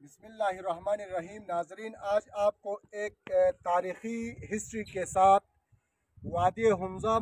बिस्मिल्लाहिर्रहमानिर्रहीम। नाजरीन, आज आपको एक तारीख़ी हिस्ट्री के साथ वादी हमज़ा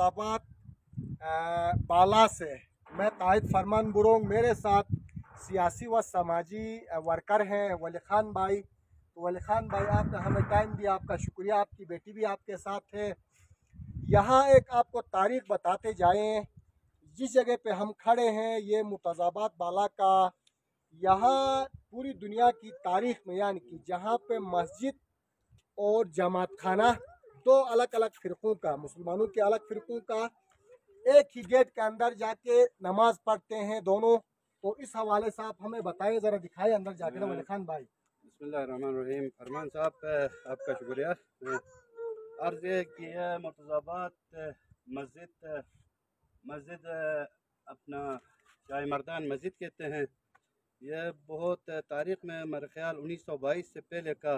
मुर्तज़ाबाद बाला से मैं ताहिद फरमान बुरोंग, मेरे साथ सियासी व समाजी वर्कर हैं वली ख़ान भाई। तो वली ख़ान भाई, आपने हमें टाइम दिया, आपका शुक्रिया। आपकी बेटी भी आपके साथ है। यहाँ एक आपको तारीख़ बताते जाएँ। जिस जगह पे हम खड़े हैं ये मुर्तज़ाबाद बाला का, यहाँ पूरी दुनिया की तारीख में, यानी कि जहाँ पे मस्जिद और जमात खाना दो अलग अलग फ़िरक़ों का, मुसलमानों के अलग फ़िरक़ों का, एक ही गेट के अंदर जाके नमाज पढ़ते हैं दोनों। तो इस हवाले से आप हमें बताएं, ज़रा दिखाएं अंदर जाके ना वली ख़ान भाई। बिस्मिल्लाहिर्रहमानिर्रहीम। फरमान साहब, आपका शुक्रिया। अर्ज़ है कि यह मुर्तज़ाबाद मस्जिद मस्जिद अपना शाह मर्दान मस्जिद कहते हैं। यह बहुत तारीख़ में मेरे ख्याल 1922 से पहले का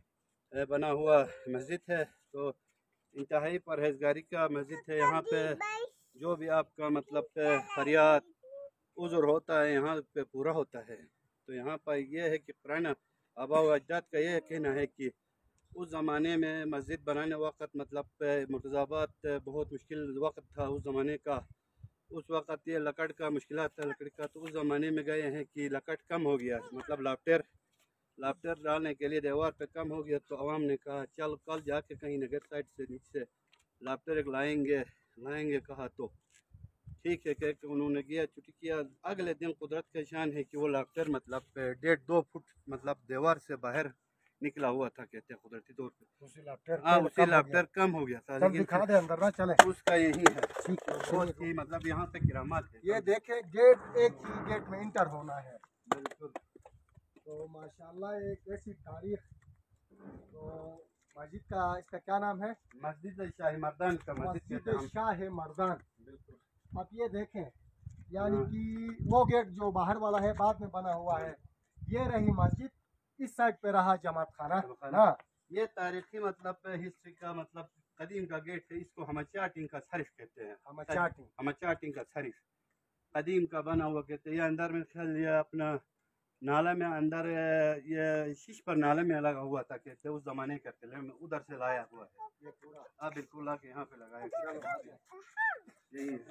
बना हुआ मस्जिद है। तो इंतहाई परहेजगारी का मस्जिद है। यहाँ पे जो भी आपका मतलब फरियाद उज़्र होता है यहाँ पे पूरा होता है। तो यहाँ पर यह है कि पुराना आबा व अजदाद का यह कहना है कि उस ज़माने में मस्जिद बनाने वक़्त मतलब मुर्तज़ाबाद बहुत मुश्किल वक़्त था उस ज़माने का। उस वक़्त ये लकड़ का मुश्किलात था, लकड़ी का। तो उस ज़माने में गए हैं कि लकड़ कम हो गया, मतलब लाफ्टर डालने के लिए दीवार पे कम हो गया। तो आवाम ने कहा चल कल जाके कहीं नगर साइड से नीचे लाफ्टर एक लाएंगे कहा। तो ठीक है कह के उन्होंने गया, छुट्टी किया। अगले दिन कुदरत का शान है कि वो लाफ्टर मतलब 1.5-2 फुट मतलब दीवार से बाहर निकला हुआ था, कहते हैं कुदरती तौर पे। उसी लाफ्टर कम हो गया था। लेकिन दिखा दे अंदर ना चले, उसका यही है बहुत ही मतलब यहाँ पे किरामात है। ये देखे गेट एक ही गेट में इंटर होना है। बिल्कुल। तो माशाल्लाह एक ऐसी तारीख। तो मस्जिद का, इसका क्या नाम है? मस्जिद शाह मर्दान का मस्जिद शाह मर्दान। बिल्कुल। आप ये देखें, यानी कि वो गेट जो बाहर वाला है बाद में बना हुआ है, ये रही मस्जिद, इस साइड पे रहा जमात खाना ना। ये तारीखी मतलब हिस्ट्री का मतलब कदीम का गेट है। इसको हमचाटिंग का शरीफ कहते हैं। हमचाटिंग का शरीफ कदीम का बना हुआ कहते हैं। ये अंदर में ख्याल ये अपना नाला में अंदर ये शीश पर नाले में लगा हुआ था, कहते हैं उस जमाने का किले में उधर से लाया हुआ है ये पूरा। हाँ बिल्कुल, आके यहाँ पे लगाया यही है।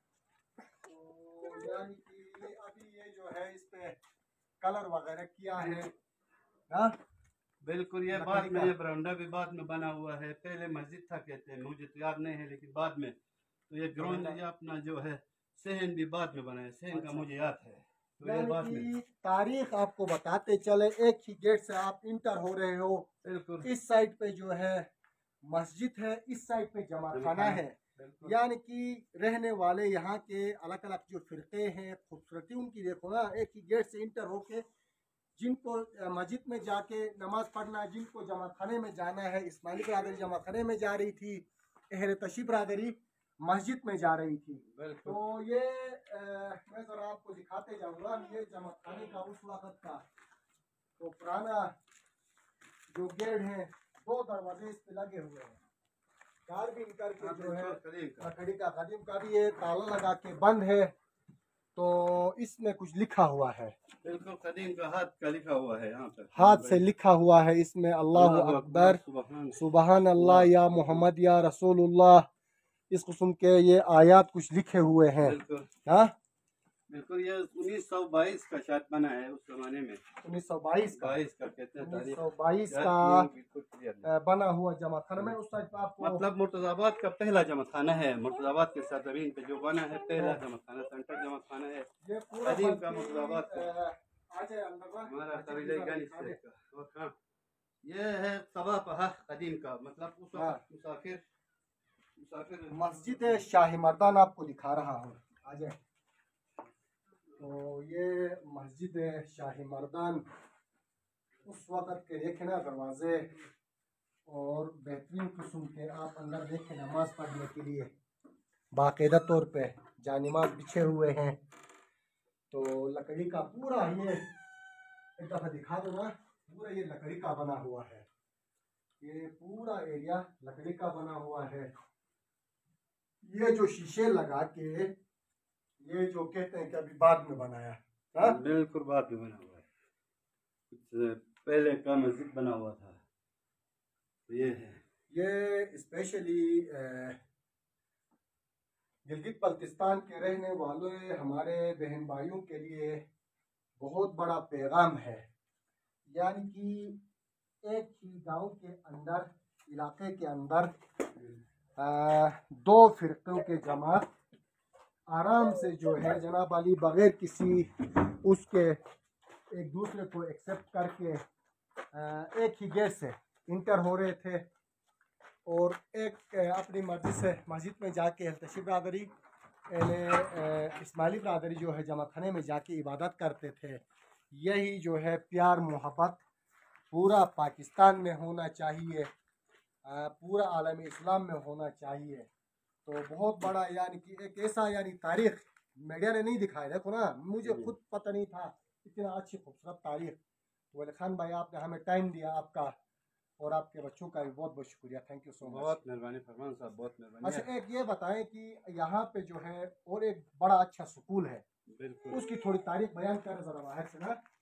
तो यानी कि अभी ये जो है इस पे कलर वगैरह किया है ना। बिल्कुल, ये बाद में, ये बरामदा भी बाद में बना हुआ है। पहले मस्जिद था कहते हैं, मुझे तो याद नहीं है, लेकिन बाद में तो ये ग्राउंड ये अपना जो है सहन भी बाद में बना है। सहन का मुझे याद है। तो ये बाद में तारीख आपको बताते चले, एक ही गेट से आप इंटर हो रहे हो। बिल्कुल। इस साइड पे जो है मस्जिद है, इस साइड पे जमात खाना है। यानी कि रहने वाले यहाँ के अलग अलग जो फिरके हैं, खूबसूरती उनकी देखो ना। एक ही गेट से इंटर होके जिनको मस्जिद में जाके नमाज पढ़ना है, जिनको जमा खाने में जाना है। इस्माइली बरादरी जमा खाने में जा रही थी, अहले तशी बरादरी मस्जिद में जा रही थी। तो ये मैं जरा आपको दिखाते जाऊंगा, ये जमा खाने का उस वक्त का तो पुराना जो गेट है, 2 दरवाजे इस पे लगे हुए हैं। कार्बिन करके जो है लकड़ी का कदीम का भी ये ताला लगा के बंद है। तो इसमें कुछ लिखा हुआ है, बिल्कुल कदीम का हाथ का लिखा हुआ है। यहाँ पर हाथ से लिखा हुआ है इसमें, अल्लाह अकबर, सुबहान अल्लाह, या मोहम्मद, या रसूलुल्लाह, इस किस्म के ये आयात कुछ लिखे हुए हैं। हाँ बिल्कुल, ये 1922 का शायद बना है उस जमाने में। 1922 का कहते हैं, 1922 का बना हुआ जमा खाना में उस साइड आपको मतलब मुर्तज़ाबाद का पहला जमा खाना है। मुर्तज़ाबाद के सरजमीन पे जो बना है पहला जमा खाना, सेंटर जमा खाना है कदीम का मुर्तज़ाबाद का। ये है सबा पहा कदीम का, मतलब उस वक्त मुसाफिर मस्जिद शाह मर्दान आपको दिखा रहा हूँ। आ जाए। तो ये मस्जिद शाह मर्दान उस वक़्त के देखे ना दरवाजे, और बेहतरीन किस्म के आप अंदर देखें नमाज पढ़ने के लिए बाकायदा तौर पे जानिमाज बिछे हुए हैं। तो लकड़ी का पूरा ये एक दफ़ा दिखा दो ना, पूरा ये लकड़ी का बना हुआ है। ये पूरा एरिया लकड़ी का बना हुआ है। ये जो शीशे लगा के, ये जो कहते हैं कि अभी बाद में बनाया, बिल्कुल बाद में बना हुआ है। पहले का मस्जिद बना हुआ था। ये है, ये स्पेशली गिलगित बल्तिस्तान के रहने वालों हमारे बहन भाइयों के लिए बहुत बड़ा पैगाम है। यानी कि एक ही गांव के अंदर, इलाके के अंदर दो फिरकों के जमात आराम से जो है जनाब अली बगैर किसी उसके एक दूसरे को एक्सेप्ट करके एक ही गेट से इंटर हो रहे थे और एक अपनी मर्जी से मस्जिद में जाके एहतशी बरादरी इस्माइली बरादरी जो है जमा खाने में जाके इबादत करते थे। यही जो है प्यार मोहब्बत पूरा पाकिस्तान में होना चाहिए, पूरा आलम इस्लाम में होना चाहिए। तो बहुत बड़ा यानी कि एक ऐसा यानी तारीख मीडिया ने नहीं दिखाया। देखो ना, मुझे खुद पता नहीं था इतना अच्छी खूबसूरत तारीख। वली खान भाई, आपने हमें टाइम दिया, आपका और आपके बच्चों का भी बहुत बहुत शुक्रिया। Thank you so much. बहुत मेहरबानी फरमान साहब, बहुत मेहरबानी। अच्छा, एक ये बताएं कि यहाँ पे जो है और एक बड़ा अच्छा स्कूल है, बिल्कुल उसकी थोड़ी तारीख बयान करें जरा बाहर से ना।